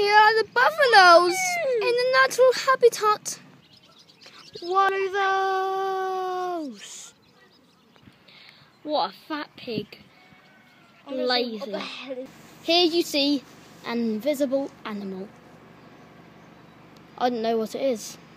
Here are the buffaloes in the natural habitat. What are those? What a fat pig. Lazy. Here you see an invisible animal. I don't know what it is.